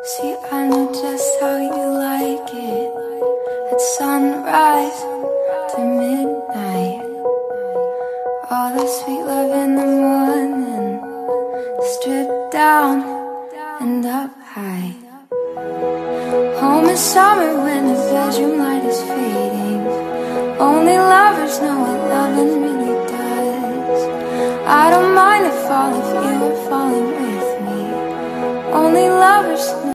See, I know just how you like it. At sunrise to midnight, all the sweet love in the morning, stripped down and up high. Home is summer when the bedroom light is fading. Only lovers know what loving really does. I don't mind to fall if you were falling with me. Only lovers know.